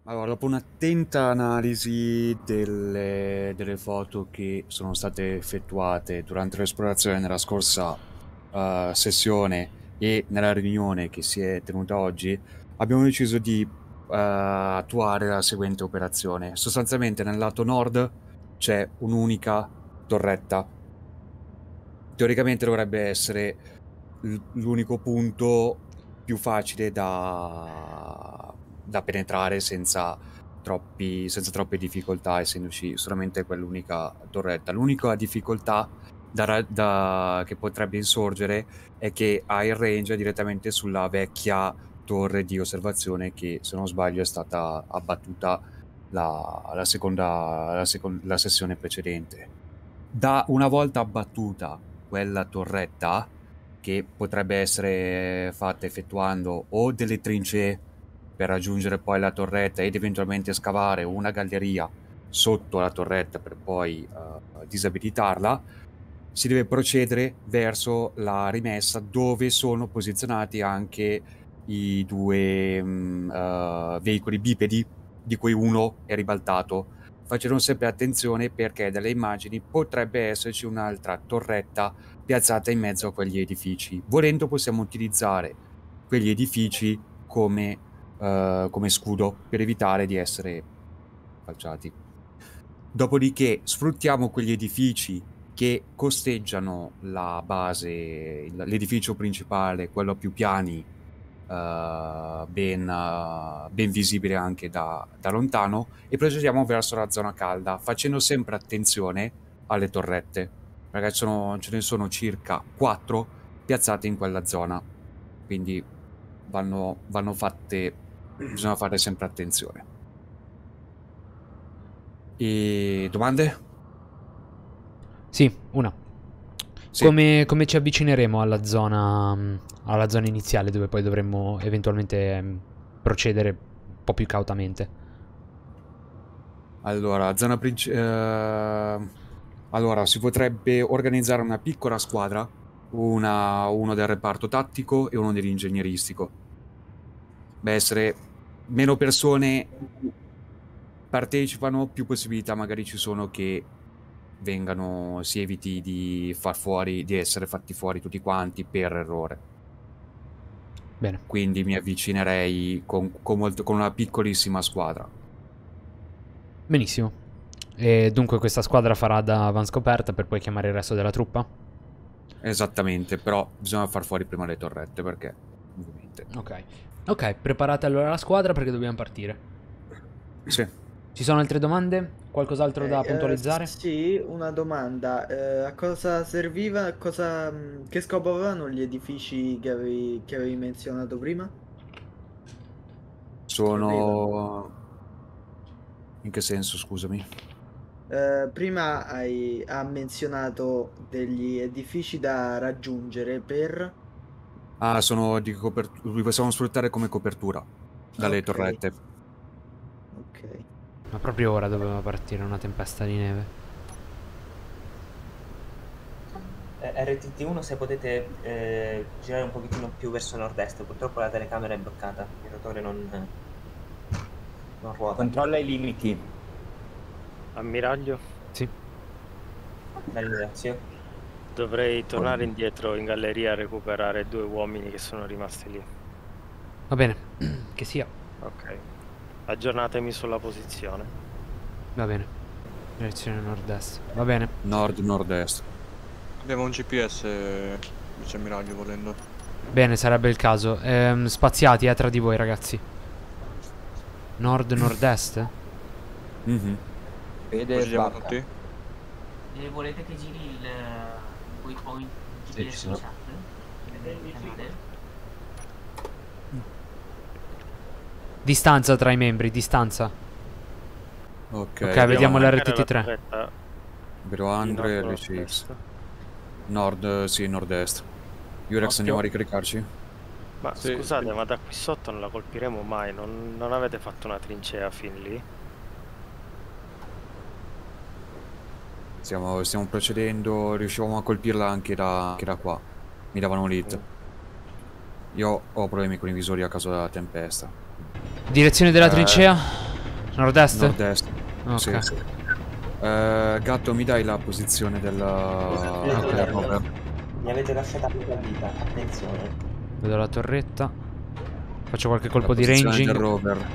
Allora, dopo un'attenta analisi delle foto che sono state effettuate durante l'esplorazione nella scorsa sessione e nella riunione che si è tenuta oggi, abbiamo deciso di attuare la seguente operazione. Sostanzialmente nel lato nord c'è un'unica torretta. Teoricamente dovrebbe essere l'unico punto più facile da penetrare senza troppe difficoltà, essendoci solamente quell'unica torretta. L'unica difficoltà che potrebbe insorgere è che ha il range direttamente sulla vecchia torre di osservazione che, se non sbaglio, è stata abbattuta la sessione precedente. Da una volta abbattuta quella torretta, che potrebbe essere fatta effettuando o delle trincee per raggiungere poi la torretta ed eventualmente scavare una galleria sotto la torretta per poi disabilitarla, si deve procedere verso la rimessa dove sono posizionati anche i due veicoli bipedi, di cui uno è ribaltato. Facendo sempre attenzione perché dalle immagini potrebbe esserci un'altra torretta piazzata in mezzo a quegli edifici. Volendo possiamo utilizzare quegli edifici come scudo per evitare di essere falciati. Dopodiché sfruttiamo quegli edifici che costeggiano la base, l'edificio principale, quello a più piani, ben visibile anche da lontano, e procediamo verso la zona calda, facendo sempre attenzione alle torrette, perché ce ne sono circa 4 piazzate in quella zona, quindi bisogna fare sempre attenzione. E domande? Sì, una. Sì. Come ci avvicineremo alla zona iniziale dove poi dovremmo eventualmente procedere un po' più cautamente? Allora, allora, si potrebbe organizzare una piccola squadra, uno del reparto tattico e uno dell'ingegneristico. Beh, essere meno persone partecipano, più possibilità magari ci sono che si eviti di essere fatti fuori tutti quanti per errore. Bene. Quindi mi avvicinerei con una piccolissima squadra. Benissimo. E dunque questa squadra farà da avanscoperta per poi chiamare il resto della truppa? Esattamente, però bisogna far fuori prima le torrette perché, ovviamente. Ok. Ok, preparate allora la squadra perché dobbiamo partire. Sì. Ci sono altre domande? Qualcos'altro da puntualizzare? Sì, una domanda. A cosa serviva, che scopo avevano gli edifici che avevi menzionato prima? Che avevano? Sono... In che senso, scusami? Prima ha menzionato degli edifici da raggiungere per... Ah, sono li possiamo sfruttare come copertura dalle Ok, torrette. ok. Ma proprio ora doveva partire una tempesta di neve. RTT1, se potete girare un pochettino più verso nord-est, purtroppo la telecamera è bloccata, il rotore non ruota. Controlla i limiti. Ammiraglio, Sì. La ringrazio. dovrei tornare indietro in galleria a recuperare 2 uomini che sono rimasti lì. Va bene. Che sia. Ok. Aggiornatemi sulla posizione. Va bene. Direzione nord-est. Va bene. Nord-nord-est. Abbiamo un GPS, viceammiraglio, volendo. Bene, sarebbe il caso. Spaziati, tra di voi, ragazzi. Nord-nord-est? Mhm. Vede Ci siamo barca. tutti? Volete che giri il waypoint Sì, ci GPS sono. in chat? Nel canale? Distanza tra i membri, distanza. Ok, Ok, vediamo la l'RTT3. Vero Andre, RCX. Sì, nord-est. Yurex, andiamo a ricaricarci? Ma Sì, scusate, sì. ma da qui sotto non la colpiremo mai, non avete fatto una trincea fin lì? Stiamo procedendo, riuscivamo a colpirla anche da qua. Mi davano lead. Io ho problemi con i visori a causa della tempesta. Direzione della trincea? Nord-est? Nord-est. Ok. Sì. Gatto, mi dai la posizione del rover? Mi avete lasciata la vita, attenzione. Vedo la torretta. Faccio qualche colpo La di posizione ranging. del rover.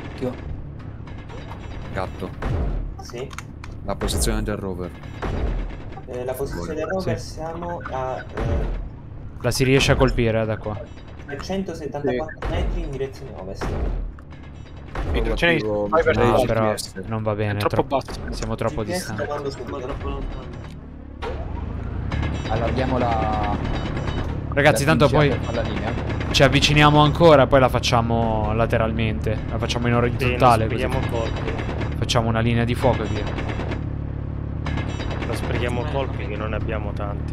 Gatto. Sì. La posizione del rover. La posizione del rover siamo a La si riesce a colpire da qua. 374 metri in direzione ovest. Relativo- No, GPS. però non va bene. È troppo basso. Siamo troppo GPS distanti. comando subito. Allarghiamo la... Ragazzi, la tanto trincea poi per fare la linea. ci avviciniamo ancora, poi la facciamo lateralmente. La facciamo in Sì, non orizzontale, così. sprechiamo colpi. Facciamo una linea di fuoco e via. Non sprechiamo colpi che non ne abbiamo tanti.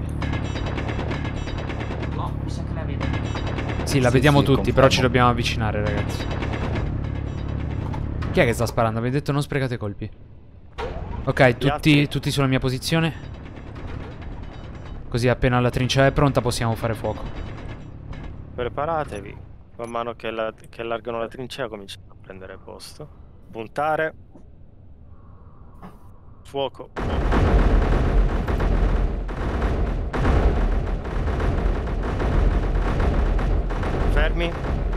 No, mi sa che la vedo. Sì, la Sì, vediamo sì, tutti, confermo. però ci dobbiamo avvicinare, ragazzi. Chi è che sta sparando? Avete detto non sprecate colpi. Ok, altri? tutti sulla mia posizione. Così appena la trincea è pronta possiamo fare fuoco. Preparatevi. Man mano che allargano la trincea cominciamo a prendere posto. Puntare. Fuoco. Fermi.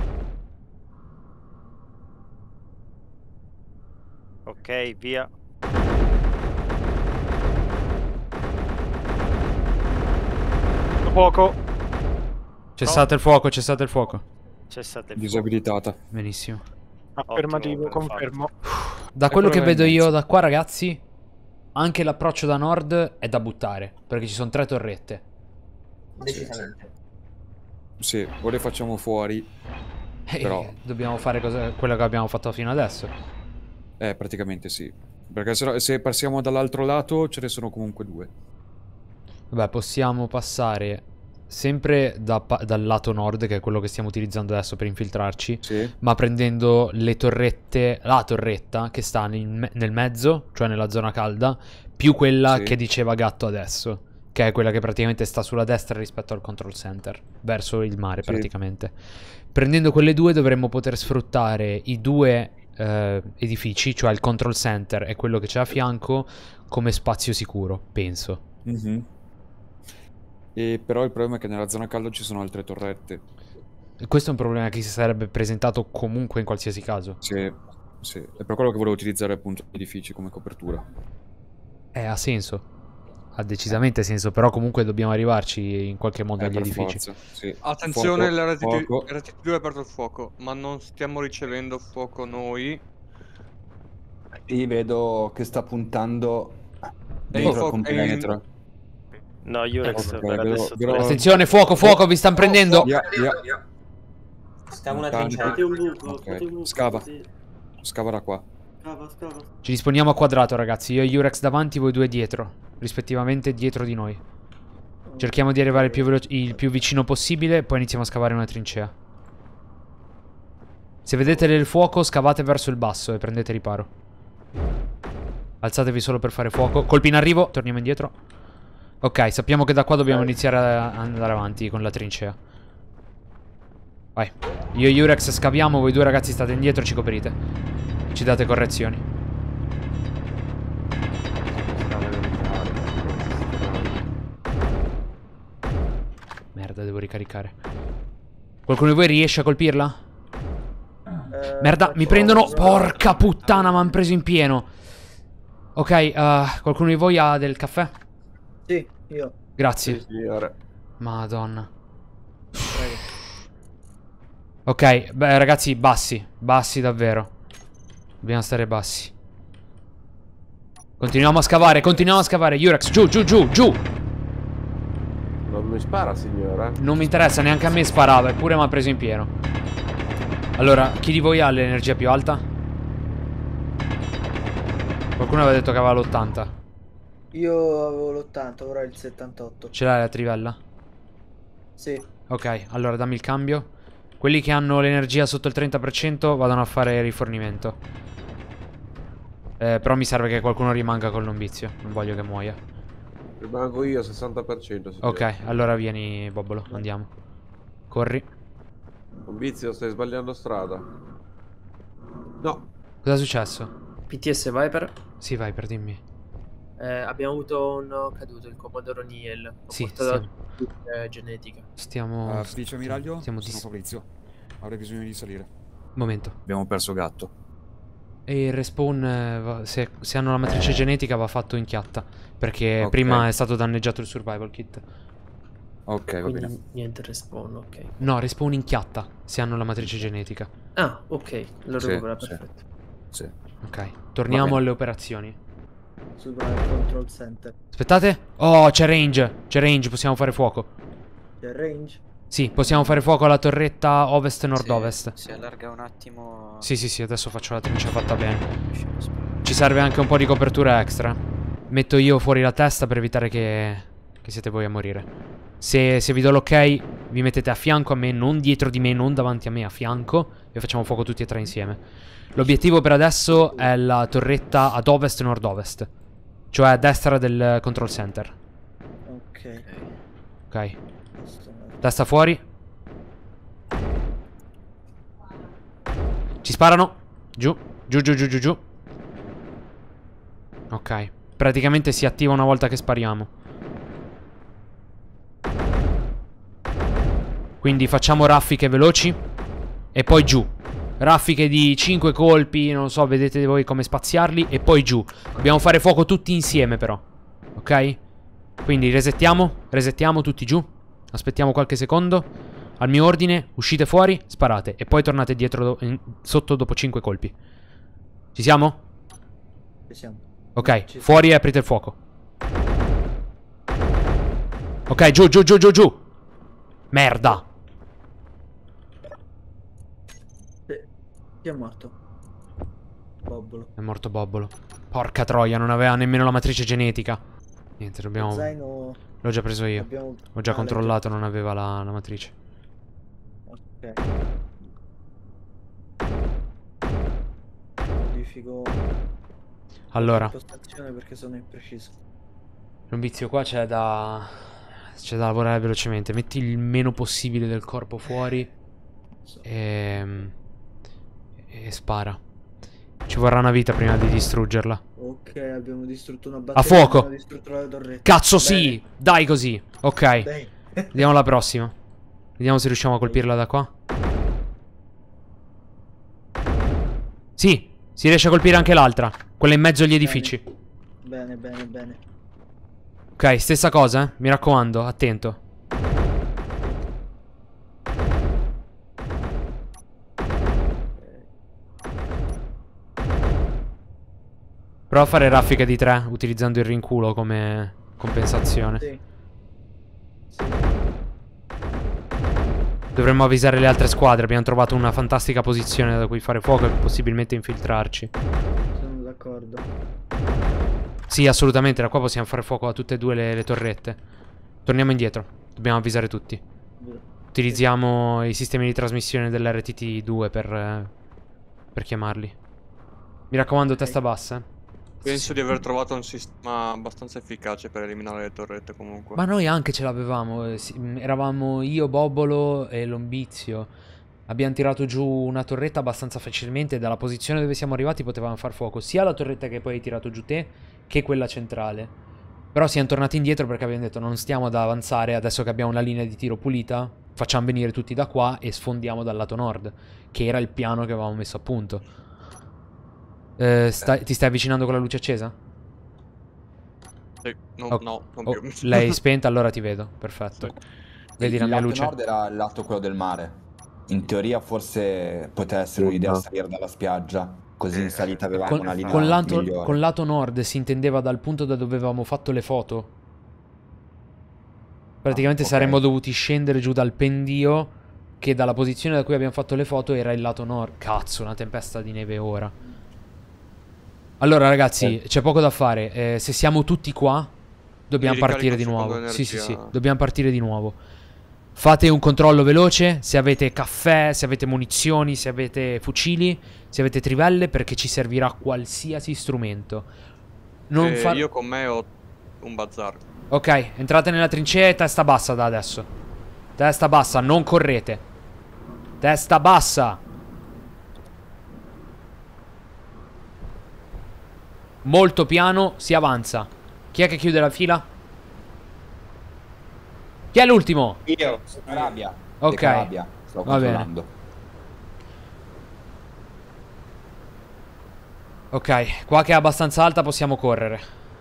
Ok, via. Fuoco. Cessate il fuoco, cessate il fuoco. Cessate il fuoco. Disabilitata. Benissimo. Affermativo, confermo. Da quello che Eccola vedo in mezzo. io da qua, ragazzi, anche l'approccio da nord è da buttare, perché ci sono 3 torrette. Decisamente. Sì, o le facciamo fuori. Però- Dobbiamo fare quello che abbiamo fatto fino adesso. Praticamente sì. Perché se passiamo dall'altro lato ce ne sono comunque 2. Vabbè, possiamo passare sempre dal lato nord, che è quello che stiamo utilizzando adesso per infiltrarci, Sì. ma prendendo le torrette, la torretta che sta nel mezzo, cioè nella zona calda, più quella Sì. che diceva Gatto adesso, che è quella che praticamente sta sulla destra rispetto al control center, verso il mare Sì. praticamente. Prendendo quelle due dovremmo poter sfruttare i 2 edifici, cioè il control center e quello che c'è a fianco, come spazio sicuro, penso. Mhm. E però il problema è che nella zona calda ci sono altre torrette. E questo è un problema che si sarebbe presentato comunque in qualsiasi caso. Sì, sì. È per quello che volevo utilizzare appunto gli edifici come copertura. Ha senso. Ha decisamente senso, però comunque dobbiamo arrivarci in qualche modo agli Per edifici. forza, sì. Attenzione, Fuoco. l'RTT2 ha aperto il fuoco, ma non stiamo ricevendo fuoco noi. Sì, vedo che sta puntando E dentro il al fuoco computer. No, Urex Ok, per adesso vedo- dovrebbe- Attenzione, fuoco, fuoco, vi stanno prendendo. Via. Scava una Tanti. trincea. Fate un buco, Ok, fate un buco. scava. Sì. Scava da qua. Scava. Ci disponiamo a quadrato, ragazzi. Io e Urex davanti, voi 2 dietro. Rispettivamente dietro di noi. Cerchiamo di arrivare il più vicino possibile, poi iniziamo a scavare una trincea. Se vedete del fuoco, scavate verso il basso e prendete riparo. Alzatevi solo per fare fuoco. Colpi in arrivo, torniamo indietro. Ok, sappiamo che da qua dobbiamo iniziare a andare avanti con la trincea. Vai. Io e Urex scaviamo, voi 2 ragazzi state indietro, ci coprite. Ci date correzioni. Merda, devo ricaricare. Qualcuno di voi riesce a colpirla? Merda, mi prendono. Porca puttana, mi hanno preso in pieno. Ok, qualcuno di voi ha del caffè? Sì, io. Grazie. Sì, ora. Madonna. Ok, beh ragazzi, bassi. Bassi davvero. Dobbiamo stare bassi. Continuiamo a scavare, Urex, giù. Non mi spara, signora. Non mi interessa, neanche a me sparava, eppure mi ha preso in pieno. Allora, chi di voi ha l'energia più alta? Qualcuno aveva detto che aveva l'80. Io avevo l'80, ora il 78. Ce l'hai la trivella? Sì. Ok, allora dammi il cambio. Quelli che hanno l'energia sotto il 30% vadano a fare rifornimento. Però mi serve che qualcuno rimanga col lombizio. Non voglio che muoia. Rimango io 60%. signore. Ok, allora vieni, Bobbolo, andiamo. Corri. Un vizio, stai sbagliando strada. No, Cosa è successo? PTS Viper. Sì, Viper, dimmi. Abbiamo avuto un caduto, il Commodoro Niel. Ho Sì, portato genetica. Stiamo... Vice ammiraglio, stiamo sono Fabrizio. Avrei bisogno di salire. Momento. Abbiamo perso gatto. E il respawn, se hanno la matrice genetica, va fatto in chiatta. Perché Ok. prima è stato danneggiato il survival kit. Ok, va bene. Quindi niente respawn, ok. No, respawn in chiatta, se hanno la matrice genetica. Ah, ok, lo Sì, recupera, sì. perfetto. Sì. Ok, torniamo bene. alle operazioni. Super control center. Aspettate. Oh, c'è range, possiamo fare fuoco. C'è range? Sì, possiamo fare fuoco alla torretta ovest-nord-ovest. Si allarga un attimo. Sì, adesso faccio la trincia fatta bene. Ci serve anche un po' di copertura extra. Metto io fuori la testa per evitare che siete voi a morire. Se vi do l'ok, vi mettete a fianco a me, non dietro di me, non davanti a me, a fianco, e facciamo fuoco tutti e tre insieme. L'obiettivo per adesso è la torretta ad ovest-nord-ovest, cioè a destra del control center. Ok. Ok. Testa fuori. Ci sparano. Giù. Giù. Ok. Praticamente si attiva una volta che spariamo. Quindi facciamo raffiche veloci. E poi giù. Raffiche di 5 colpi. Non so, vedete voi come spaziarli. E poi giù. Dobbiamo fare fuoco tutti insieme però. Ok? Quindi resettiamo tutti giù. Aspettiamo qualche secondo. Al mio ordine, uscite fuori, sparate. E poi tornate dietro sotto dopo 5 colpi. Ci siamo? Ci siamo. Ok, fuori e aprite il fuoco. Ok, giù. Merda. Chi è morto? Bobbolo. È morto Bobbolo. Porca troia, non aveva nemmeno la matrice genetica. Niente, dobbiamo... Zaino... L'ho già preso io. Abbiamo... Ho già controllato, non aveva la matrice. Ok. Modifico... Allora, Impostazione perché sono impreciso. un vizio qua c'è da lavorare velocemente. Metti il meno possibile del corpo fuori e spara. Ci vorrà una vita prima di distruggerla. Ok, abbiamo distrutto una batteria. A fuoco! Abbiamo distrutto la torretta. Cazzo Bene. sì! Dai così. Ok. Dai. Vediamo la prossima. Vediamo se riusciamo a colpirla da qua. Sì, si riesce a colpire anche l'altra. Quella in mezzo agli edifici. Bene. Ok, stessa cosa, mi raccomando, attento. Prova a fare raffiche di 3 utilizzando il rinculo come compensazione. Sì. Dovremmo avvisare le altre squadre. Abbiamo trovato una fantastica posizione da cui fare fuoco e possibilmente infiltrarci. Sono d'accordo. Sì, assolutamente, da qua possiamo fare fuoco a tutte e due le torrette. Torniamo indietro, dobbiamo avvisare tutti. Utilizziamo i sistemi di trasmissione dell'RTT2 per chiamarli. Mi raccomando, testa bassa. Penso di aver trovato un sistema abbastanza efficace per eliminare le torrette comunque. Ma noi anche ce l'avevamo. Eravamo io, Bobbolo e Lombizio. Abbiamo tirato giù una torretta abbastanza facilmente. Dalla posizione dove siamo arrivati potevamo far fuoco sia la torretta che poi hai tirato giù te, che quella centrale. Però siamo tornati indietro perché abbiamo detto non stiamo ad avanzare. Adesso che abbiamo una linea di tiro pulita, facciamo venire tutti da qua e sfondiamo dal lato nord, che era il piano che avevamo messo a punto. Ti stai avvicinando con la luce accesa? Sì, no, non più. Lei è spenta, allora ti vedo. Perfetto. Vedi la mia luce? Il lato nord era il lato quello del mare. In teoria forse poteva essere un'idea salire dalla spiaggia. Così in salita avevamo una linea migliore. Con lato nord si intendeva dal punto da dove avevamo fatto le foto. Praticamente saremmo dovuti scendere giù dal pendio, che dalla posizione da cui abbiamo fatto le foto era il lato nord. Cazzo, una tempesta di neve ora. Allora ragazzi, c'è poco da fare. Se siamo tutti qua, dobbiamo partire di nuovo. Sì, dobbiamo partire di nuovo. Fate un controllo veloce. Se avete caffè, se avete munizioni, se avete fucili, se avete trivelle, perché ci servirà qualsiasi strumento. Io con me ho un bazar. Ok, entrate nella trincea e testa bassa da adesso. Testa bassa, non correte. Testa bassa. Molto piano, si avanza. Chi è che chiude la fila? Chi è l'ultimo? Io, Calabria. Ok. Calabria. Sto Va bene. controllando. Ok, qua che è abbastanza alta possiamo correre.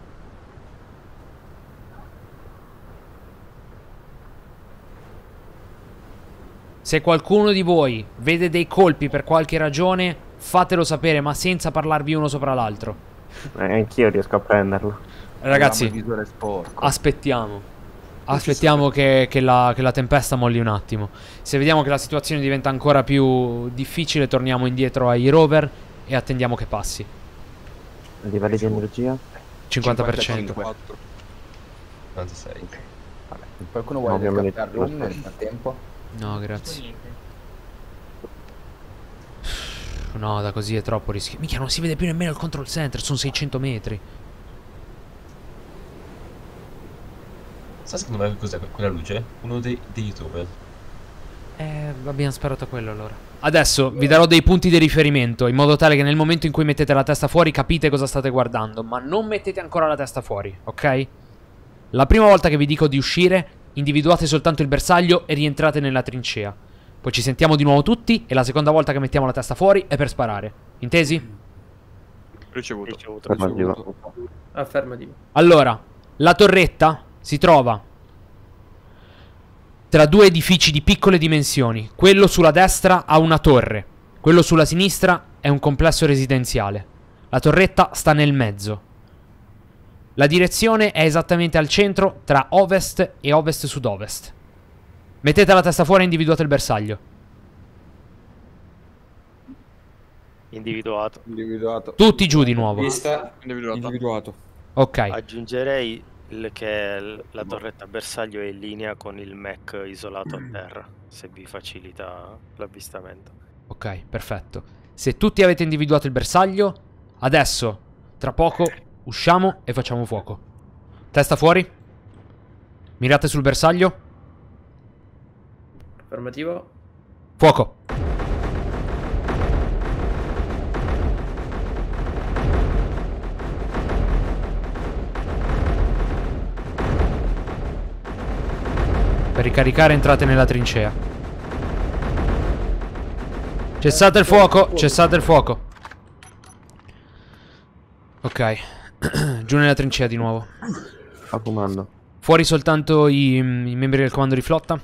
Se qualcuno di voi vede dei colpi per qualche ragione, fatelo sapere, ma senza parlarvi uno sopra l'altro. Anch'io riesco a prenderlo. Ragazzi, Abbiamo il visore sporco. aspettiamo. Aspettiamo che la tempesta molli un attimo. Se vediamo che la situazione diventa ancora più difficile, torniamo indietro ai rover e attendiamo che passi. Livelli di energia? 50%. 96. Qualcuno vuole Ovviamente. scappare room nel frattempo? No, grazie. No, da così è troppo rischio. Minchia, non si vede più nemmeno il control center. Sono 600 metri. Sai secondo me cos'è quella luce? Uno dei youtuber. Abbiamo sparato a quello allora. Adesso vi darò dei punti di riferimento, in modo tale che nel momento in cui mettete la testa fuori capite cosa state guardando. Ma non mettete ancora la testa fuori, ok? La prima volta che vi dico di uscire, individuate soltanto il bersaglio e rientrate nella trincea. Poi ci sentiamo di nuovo tutti e la seconda volta che mettiamo la testa fuori è per sparare. Intesi? Ricevuto. Affermativo. Affermativo. Allora, la torretta si trova tra due edifici di piccole dimensioni. Quello sulla destra ha una torre, quello sulla sinistra è un complesso residenziale. La torretta sta nel mezzo. La direzione è esattamente al centro tra ovest e ovest-sud-ovest. Mettete la testa fuori e individuate il bersaglio. Individuato. Individuato. Tutti giù di nuovo. Individuato. Ok. Aggiungerei che la torretta bersaglio è in linea con il Mac isolato a terra, se vi facilita l'avvistamento. Ok, perfetto. Se tutti avete individuato il bersaglio, adesso, tra poco, usciamo e facciamo fuoco. Testa fuori. Mirate sul bersaglio. Affermativo. Fuoco. Per ricaricare entrate nella trincea. Cessate il fuoco, cessate il fuoco. Ok. Giù nella trincea di nuovo. Sta fumando. Fuori soltanto i membri del comando di flotta.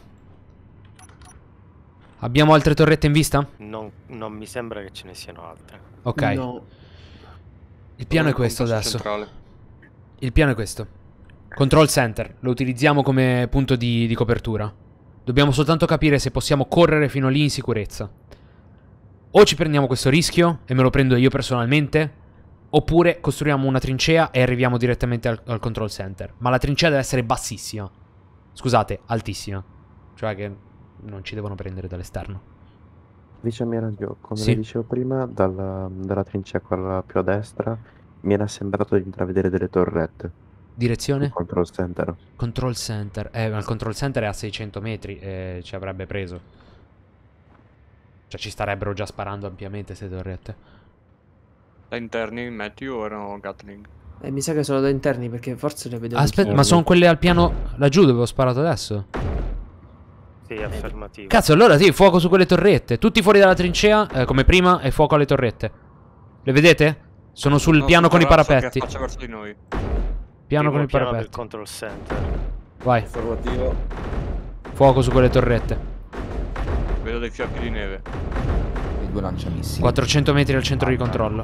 Abbiamo altre torrette in vista? Non mi sembra che ce ne siano altre. Ok. No. Il piano è questo adesso. Centrale. Il piano è questo. Control center, lo utilizziamo come punto di copertura. Dobbiamo soltanto capire se possiamo correre fino lì in sicurezza. O ci prendiamo questo rischio e me lo prendo io personalmente, oppure costruiamo una trincea e arriviamo direttamente al control center. Ma la trincea deve essere bassissima. Scusate, altissima. Cioè che non ci devono prendere dall'esterno. Vice ammiraglio, come Sì. le dicevo prima, dalla trincea quella più a destra mi era sembrato di intravedere delle torrette. Direzione? Control center. Control center. Ma il control center è a 600 metri e ci avrebbe preso. Cioè ci starebbero già sparando ampiamente queste torrette. Da interni Matthew o erano Gatling? Mi sa che sono da interni perché forse le vedo. Aspetta, ma sono quelle al piano laggiù dove ho sparato adesso? Sì, affermativo. Cazzo, allora sì, fuoco su quelle torrette. Tutti fuori dalla trincea, come prima, e fuoco alle torrette. Le vedete? Sono sul piano con i parapetti. Che faccia verso di noi. Piano con i Piano del parapetti. control center. Vai, Affermativo. fuoco su quelle torrette. Vedo dei fiocchi di neve. I due lanciamissili. 400 metri al centro di controllo.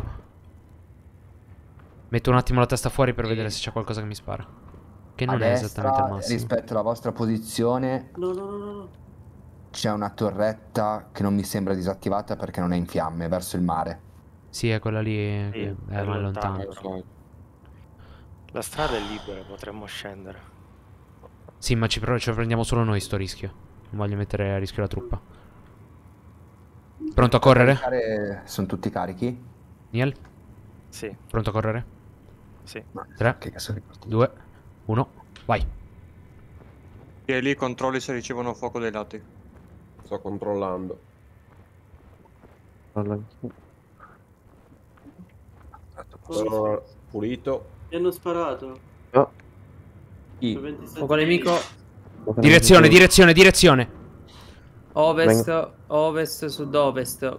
Metto un attimo la testa fuori per vedere se c'è qualcosa che mi spara. Che non A è destra, esattamente il massimo. rispetto alla vostra posizione, No. c'è una torretta che non mi sembra disattivata perché non è in fiamme, verso il mare. Sì, è quella lì Sì, che è è lontano. lontano. La strada è libera, potremmo scendere. Sì, ma ce lo prendiamo solo noi sto rischio. Non voglio mettere a rischio la truppa. Pronto a correre? Sono tutti carichi? Niel? Sì, Pronto a correre? sì. 3, Che cazzo ripartito? 2, 1, vai. E lì controlli se ricevono fuoco dai lati. Sto controllando. Controllo anch'io. Sono Pulito. Mi hanno sparato. Oh. Fuoco nemico. Direzione, direzione, direzione. Ovest, ovest, sud-ovest.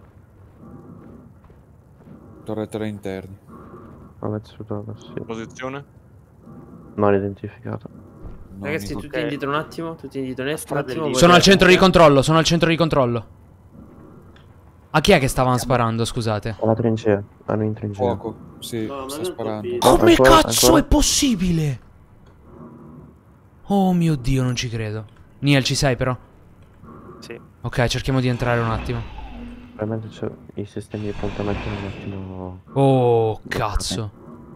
Torretta interni. Ovest, sud-ovest, sì. Posizione? Non identificato. Ragazzi, tutti indietro un attimo. Tutti indietro un attimo. Sono al centro di controllo, sono al centro di controllo. A chi è che stavano sparando, scusate? Alla trincea. Hanno in trincea. Fuoco, sì, sta sparando. Come Ancora, cazzo ancora? è possibile? Oh mio Dio, non ci credo. Niel, ci sei però? Sì. Ok, cerchiamo di entrare un attimo. Probabilmente c'è i sistemi di puntamento un attimo... Oh, cazzo.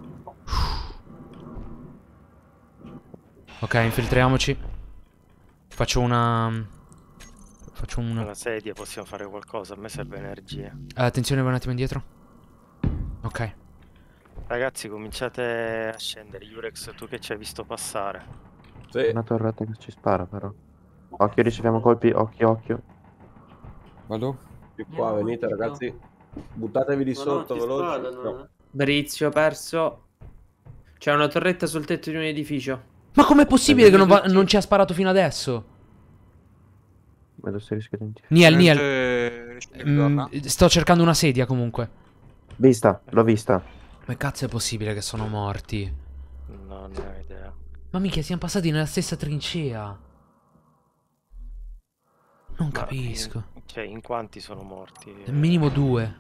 Ok, infiltriamoci. Faccio una... Una sedia, possiamo fare qualcosa. A me serve energia. Attenzione, vai un attimo indietro. Ok. Ragazzi, cominciate a scendere. Yurex, tu che ci hai visto passare. Sì. Una torretta che ci spara però. Occhio, riceviamo colpi, occhio, occhio. Vado? Più qua, venite ragazzi. Buttatevi di sotto, veloci. No. Brizio, perso. C'è una torretta sul tetto di un edificio. Ma com'è possibile che non ci ha sparato fino adesso? Vedo se riesco a Niel, identificare. sto cercando una sedia comunque. Vista, l'ho vista. Come cazzo è possibile che sono morti? Non ne ho idea. Ma mica siamo passati nella stessa trincea. Non capisco. Cioè, in quanti sono morti? Minimo 2.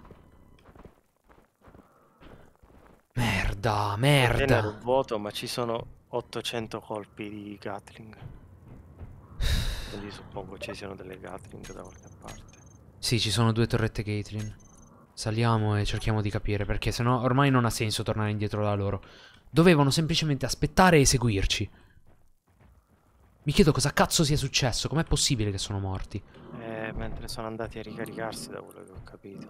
Merda, Era merda. un vuoto, ma ci sono 800 colpi di Gatling. Quindi suppongo ci siano delle Gatling da qualche parte. Sì, ci sono 2 torrette Gatling. Saliamo e cerchiamo di capire, perché sennò ormai non ha senso tornare indietro da loro. Dovevano semplicemente aspettare e seguirci. Mi chiedo cosa cazzo sia successo, com'è possibile che sono morti? Mentre sono andati a ricaricarsi, da quello che ho capito.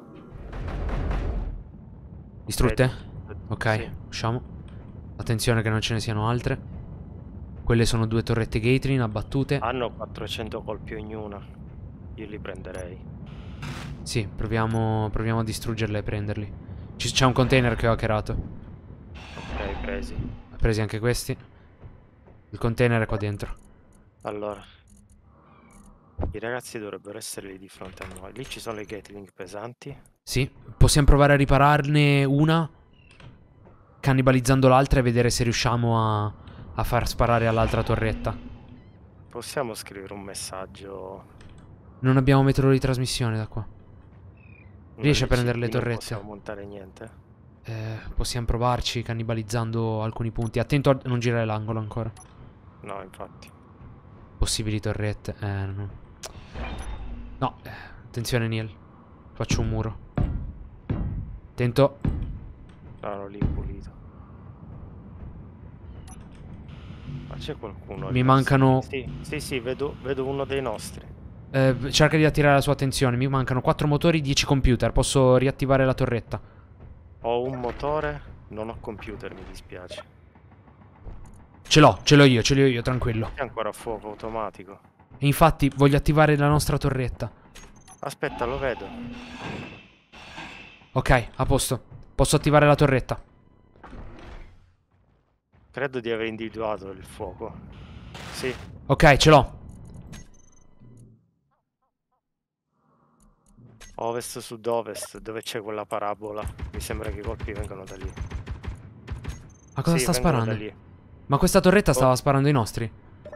Distrutte? Ok, Sì. usciamo. Attenzione che non ce ne siano altre. Quelle sono 2 torrette Gatling abbattute. Hanno 400 colpi ognuna. Io li prenderei. Sì, proviamo a distruggerle e prenderli. C'è un container che ho hackerato. Ok, presi. Ho presi anche questi. Il container è qua dentro. Allora, i ragazzi dovrebbero essere lì di fronte a noi. Lì ci sono le Gatling pesanti. Sì, possiamo provare a ripararne una, cannibalizzando l'altra e vedere se riusciamo a far sparare all'altra torretta. Possiamo scrivere un messaggio. Non abbiamo metodo di trasmissione da qua. Riesci a prendere le Non torrette? possiamo montare niente. Possiamo provarci cannibalizzando alcuni punti. Attento a non girare l'angolo ancora. No, infatti. Possibili torrette. No. No, attenzione Niel. Faccio un muro. Attento. No, lì pulito. Ma c'è qualcuno? Mi mancano... Sì, vedo uno dei nostri. Cerca di attirare la sua attenzione. Mi mancano 4 motori, 10 computer. Posso riattivare la torretta. Ho un motore, non ho computer, mi dispiace. Ce l'ho io, tranquillo. C'è ancora a fuoco automatico. E infatti voglio attivare la nostra torretta. Aspetta, lo vedo. Ok, a posto. Posso attivare la torretta. Credo di aver individuato il fuoco. Sì. Ok, ce l'ho. Ovest, sud-ovest, dove c'è quella parabola. Mi sembra che i colpi vengano da lì. Ma cosa sta vengono sparando? da lì. Ma questa torretta stava sparando i nostri?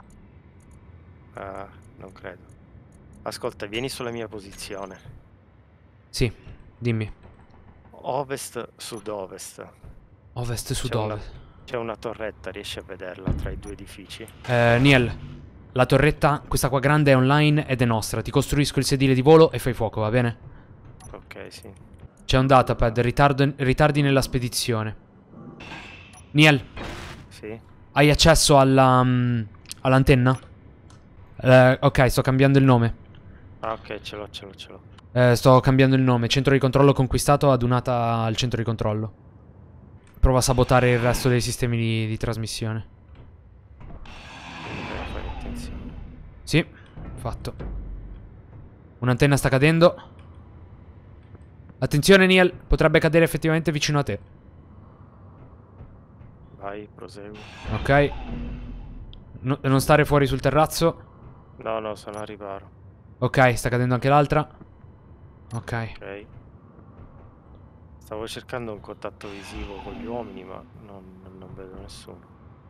Non credo. Ascolta, vieni sulla mia posizione. Sì, dimmi. Ovest, sud-ovest. Ovest, sud-ovest. C'è una torretta, riesci a vederla tra i 2 edifici? Niel, la torretta, questa qua grande è online ed è nostra. Ti costruisco il sedile di volo e fai fuoco, va bene? Ok, sì. C'è un datapad, ritardi nella spedizione. Niel. Sì? Hai accesso all'antenna? Ok, sto cambiando il nome. Ah, ok, ce l'ho. Sto cambiando il nome. Centro di controllo conquistato, adunata al centro di controllo. Prova a sabotare il resto dei sistemi di trasmissione. Fai attenzione. Sì, fatto. Un'antenna sta cadendo. Attenzione Niel, potrebbe cadere effettivamente vicino a te. Vai, prosegui. Ok. Non stare fuori sul terrazzo. No, no, sono a riparo. Ok, sta cadendo anche l'altra. Ok. Ok. Stavo cercando un contatto visivo con gli uomini, ma non vedo nessuno.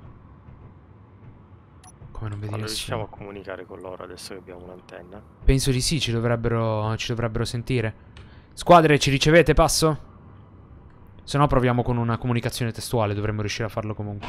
Come non vedi Ma nessuno? riusciamo a comunicare con loro adesso che abbiamo un'antenna? Penso di sì, ci dovrebbero sentire. Squadre, ci ricevete, passo? Se no proviamo con una comunicazione testuale, dovremmo riuscire a farlo comunque.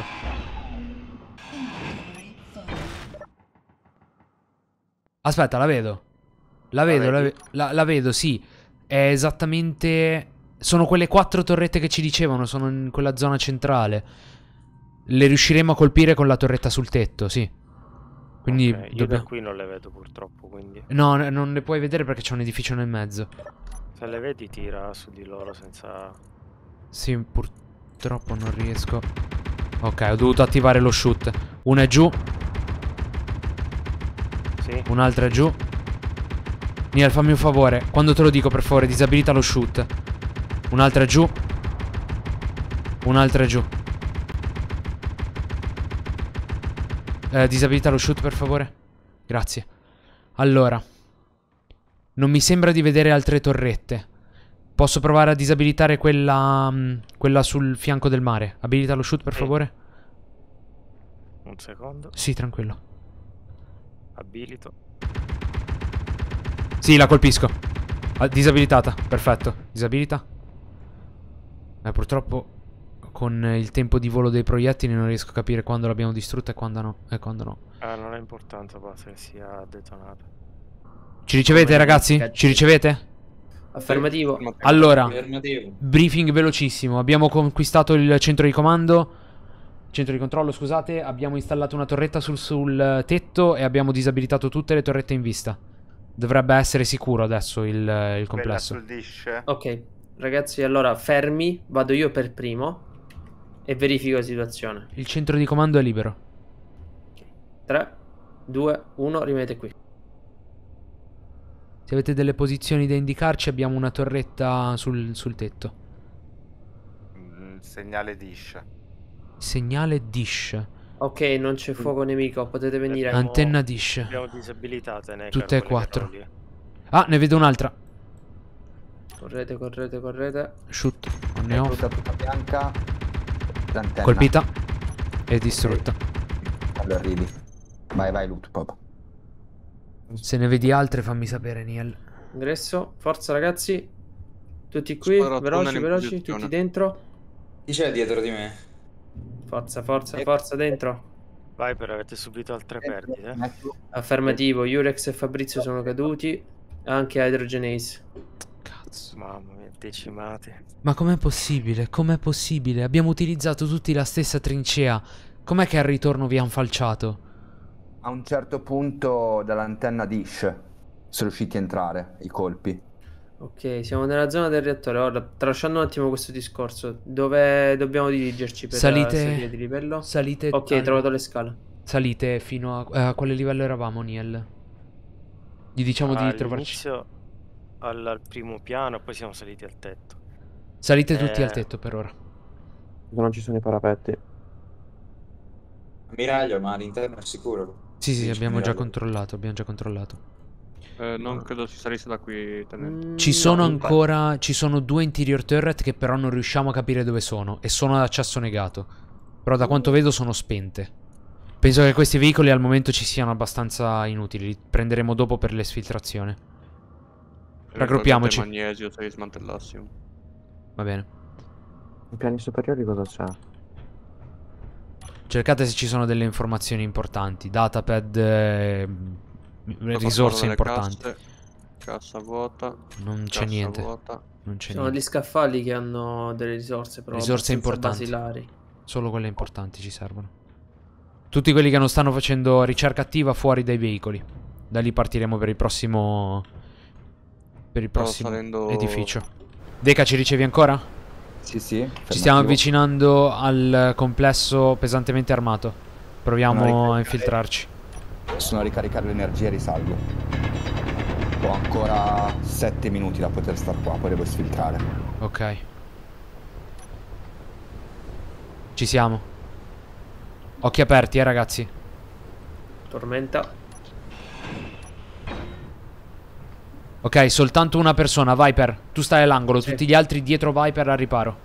Aspetta, la vedo. La vedo, sì. È esattamente... Sono quelle 4 torrette che ci dicevano, sono in quella zona centrale. Le riusciremo a colpire con la torretta sul tetto, sì. Quindi Okay, io da qui non le vedo purtroppo, quindi... No, non le puoi vedere perché c'è un edificio nel mezzo. Se le vedi tira su di loro senza... Sì, purtroppo non riesco. Ok, ho dovuto attivare lo shoot. Una è giù. Sì. Un'altra è giù. Niel, fammi un favore. Quando te lo dico, per favore, disabilita lo shoot. Un'altra è giù. Un'altra è giù. Disabilita lo shoot, per favore. Grazie. Allora, non mi sembra di vedere altre torrette. Posso provare a disabilitare quella sul fianco del mare. Abilita lo shoot, per favore. Un secondo. Sì, tranquillo. Abilito. Sì, la colpisco. Disabilitata, perfetto. Disabilita. Purtroppo con il tempo di volo dei proiettili non riesco a capire quando l'abbiamo distrutta e quando no. Non è importante, basta che sia detonata. Ci ricevete, ragazzi? Ci ricevete? Affermativo. Allora, Affermativo. briefing velocissimo. Abbiamo conquistato il centro di comando. Centro di controllo, scusate. Abbiamo installato una torretta sul tetto e abbiamo disabilitato tutte le torrette in vista. Dovrebbe essere sicuro adesso il complesso. Sul dish. Ok, ragazzi, allora fermi. Vado io per primo e verifico la situazione. Il centro di comando è libero. 3, 2, 1, rimanete qui. Se avete delle posizioni da indicarci, abbiamo una torretta sul tetto. Segnale dish. Segnale dish. Ok, non c'è fuoco nemico, potete venire. Antenna dish. Abbiamo disabilitate, ne Tutte e 4. Ah, ne vedo un'altra. Correte, correte, correte. Shoot. Ne ho. Tutta bianca. L'antenna. Colpita. E distrutta. Allora arrivi. Vai, loot pop. Se ne vedi altre fammi sapere, Niel. Ingresso, forza ragazzi. Tutti qui, Sparo veloci, tunnel in veloci, posizione. tutti dentro. Chi c'è dietro di me? Forza, forza, forza dentro. Vai, però avete subito altre perdite. Affermativo, Jurex e Fabrizio sono caduti. Anche Hydrogenase. Cazzo. Mamma mia, decimate. Ma com'è possibile? Com'è possibile? Abbiamo utilizzato tutti la stessa trincea. Com'è che al ritorno vi hanno falciato? A un certo punto dall'antenna dish sono riusciti a entrare i colpi. Ok, siamo nella zona del reattore. Ora, tralasciando un attimo questo discorso, dove dobbiamo dirigerci per salire di livello? Salite. Ok, ho trovato le scale. Salite fino a quale livello eravamo, Niel? Gli diciamo di trovarci. All'inizio al primo piano, poi siamo saliti al tetto. Salite tutti al tetto per ora. Non ci sono i parapetti. Ammiraglio, ma all'interno è sicuro. Sì, abbiamo già controllato, Non credo si salisse da qui, tenente. Ci sono ancora... Ci sono 2 interior turret che però non riusciamo a capire dove sono. E sono ad accesso negato. Però da quanto vedo sono spente. Penso che questi veicoli al momento ci siano abbastanza inutili. Li prenderemo dopo per l'esfiltrazione. Raggruppiamoci. Magnesio se li smantellassimo. Va bene. Nei piani superiori cosa c'è? Cercate se ci sono delle informazioni importanti. Datapad, risorse importanti. Cassa vuota. Non c'è niente. Non c'è Sono niente. gli scaffali che hanno delle risorse, però Risorse abbastanza importanti. basilari. Solo quelle importanti ci servono. Tutti quelli che non stanno facendo ricerca attiva fuori dai veicoli. Da lì partiremo per il prossimo... edificio. Deca, ci ricevi ancora? Sì. Ci stiamo avvicinando al complesso pesantemente armato. Proviamo a infiltrarci. Sono a ricaricare l'energia e risalgo. Ho ancora 7 minuti da poter star qua, poi devo sfiltrare. Ok. Ci siamo. Occhi aperti, ragazzi. Tormenta. Ok, soltanto una persona. Viper, tu stai all'angolo. Sì. Tutti gli altri dietro Viper al riparo.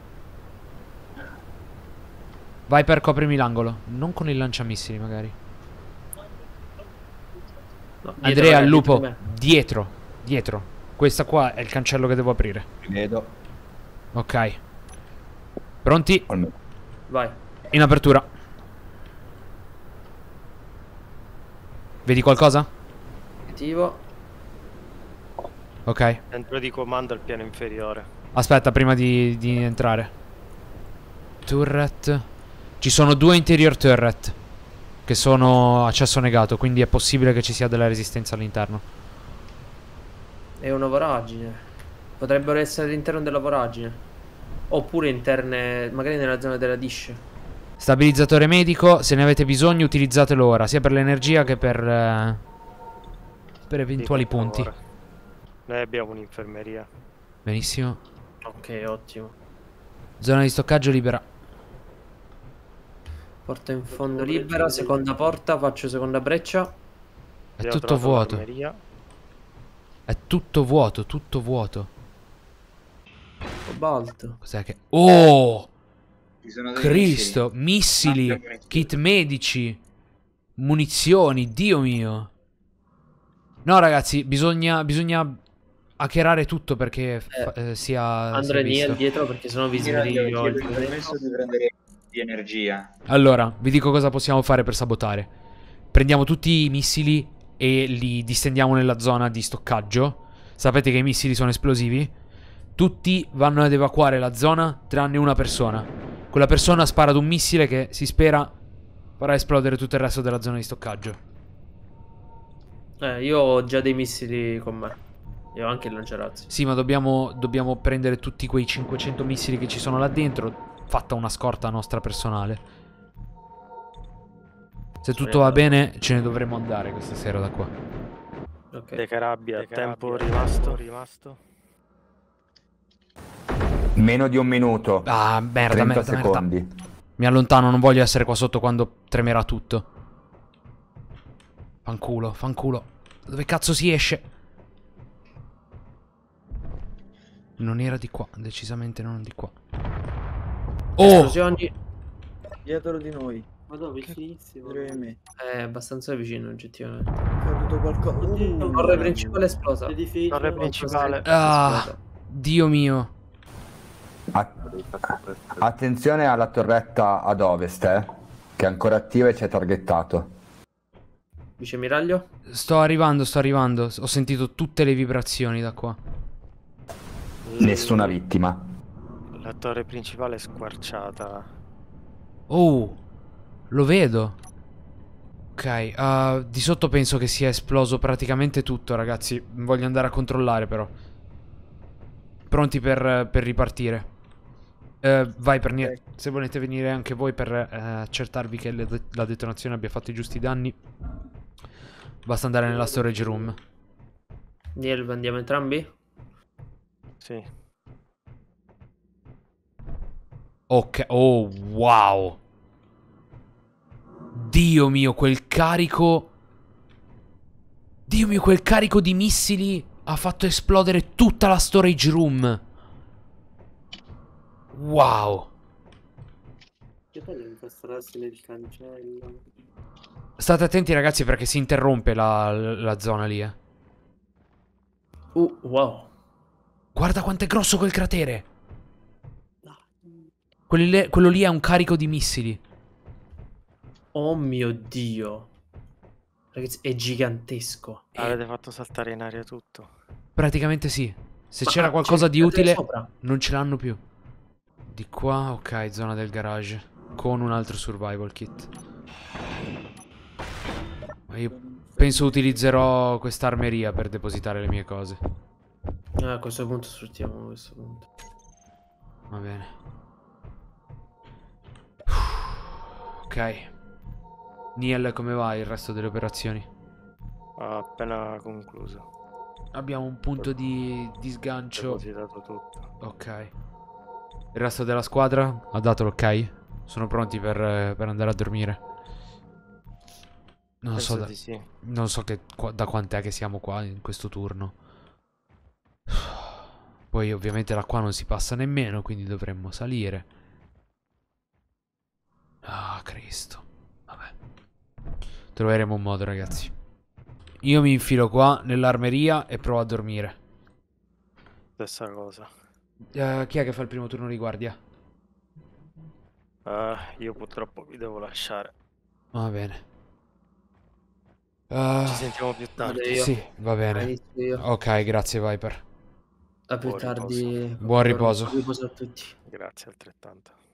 Viper, coprimi l'angolo. Non con il lanciamissili, magari. No, Andrea, al lupo. dietro Dietro. Questa qua è il cancello che devo aprire. Vedo. Ok. Pronti? Vai. In apertura. Vedi qualcosa? Attivo. Ok. Centro di comando al piano inferiore. Aspetta prima di entrare. Turret. Ci sono 2 interior turret che sono accesso negato, quindi è possibile che ci sia della resistenza all'interno. È una voragine. Potrebbero essere all'interno della voragine. Oppure interne, magari nella zona della dish. Stabilizzatore medico, se ne avete bisogno utilizzatelo ora, sia per l'energia che per eventuali punti. Noi abbiamo un'infermeria. Benissimo. Ok, ottimo. Zona di stoccaggio libera. Porta in fondo libera, seconda porta, faccio seconda breccia. È tutto vuoto. È tutto vuoto, tutto vuoto. Cobalto. Cos'è che... Oh! Ci sono dei Cristo, missili, kit medici, munizioni, Dio mio. No ragazzi, bisogna hackerare tutto perché sia Andrea visto. Niel dietro perché sono visibili io. Ho permesso di prendere di energia. Allora, vi dico cosa possiamo fare per sabotare. Prendiamo tutti i missili e li distendiamo nella zona di stoccaggio. Sapete che i missili sono esplosivi. Tutti vanno ad evacuare la zona tranne una persona. Quella persona spara ad un missile che si spera farà esplodere tutto il resto della zona di stoccaggio. Io ho già dei missili con me. Io ho anche il lanciarazzi. Sì, ma dobbiamo prendere tutti quei 500 missili che ci sono là dentro. Fatta una scorta nostra personale. Se tutto va bene, ce ne dovremo andare questa sera da qua. Ok. De Carabia, tempo rimasto. Meno di un minuto. Ah, merda, 30 merda, secondi. merda. Mi allontano, non voglio essere qua sotto quando tremerà tutto. Fanculo, fanculo. Dove cazzo si esce? Non era di qua, decisamente non di qua. Oh! Esplosioni. Dietro di noi. Ma dove? Vicinissimo. Dietro di me. È abbastanza vicino oggettivamente. È caduto qualcosa. Torre principale esplosa. Torre principale. Ah, Dio mio. Attenzione alla torretta ad ovest, che è ancora attiva e ci è targettato. Viceammiraglio? Sto arrivando, sto arrivando. Ho sentito tutte le vibrazioni da qua. Nessuna vittima. La torre principale è squarciata. Oh, lo vedo. Ok, di sotto penso che sia esploso praticamente tutto, ragazzi. Voglio andare a controllare però. Pronti per ripartire. Vai per niente. Se volete venire anche voi per accertarvi che la detonazione abbia fatto i giusti danni, basta andare nella storage room. Niel, andiamo entrambi? Sì. Ok, oh wow. Dio mio, quel carico. Dio mio, quel carico di missili ha fatto esplodere tutta la storage room. Wow. Che bello incastrarsi nel cancello. State attenti ragazzi perché si interrompe la zona lì, Wow. Guarda quanto è grosso quel cratere. Quello lì è un carico di missili. Oh mio Dio. Ragazzi, è gigantesco. Avete fatto saltare in aria tutto. Praticamente sì. Se Ma c'era qualcosa c'è di utile sopra. non ce l'hanno più. Di qua, ok, zona del garage. Con un altro survival kit. Ma io penso utilizzerò quest'armeria per depositare le mie cose. A questo punto sfruttiamo questo punto. Va bene. Ok. Niel, come va il resto delle operazioni? Ha appena concluso. Abbiamo un punto di sgancio. Depositato tutto. Ok. Il resto della squadra ha dato l'ok? Sono pronti per andare a dormire. Non so, Penso di sì. non so da quant'è che siamo qua in questo turno. Poi ovviamente da qua non si passa nemmeno, quindi dovremmo salire. Ah, Cristo. Vabbè. Troveremo un modo, ragazzi. Io mi infilo qua nell'armeria e provo a dormire. Stessa cosa. Chi è che fa il primo turno di guardia? Io purtroppo vi devo lasciare. Va bene. Ci sentiamo più tardi. Io. Sì, va bene. Inizio io. Ok, grazie Viper. A più Buon tardi. Buon riposo. Buon riposo a tutti. Grazie altrettanto.